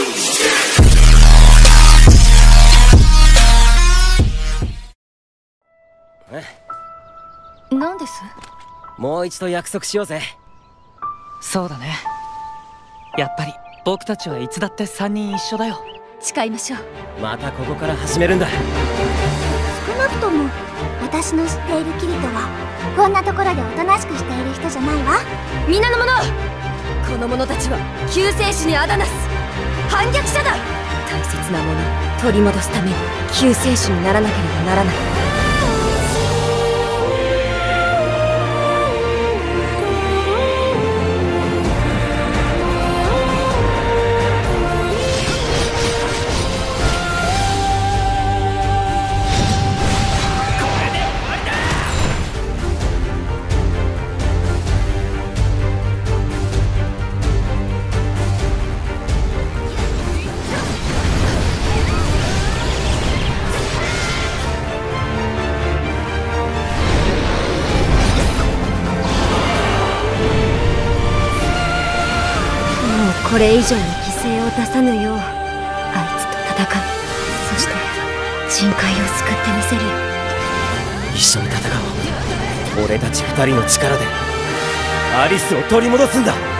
何です？ もう一度約束しようぜ。 そうだね。やっぱり僕たちはいつだって3人一緒だよ。 誓いましょう。 またここから始めるんだ。 少なくとも私の知っているキリトはこんなところでおとなしくしている人じゃないわ。 皆の者、この者たちは救世主にあだなす反逆者だ。大切なものを取り戻すために救世主にならなければならない。これ以上の犠牲を出さぬようあいつと戦う。そして人海を救ってみせるよ。 一緒に戦おう。俺たち2人の力でアリスを取り戻すんだ。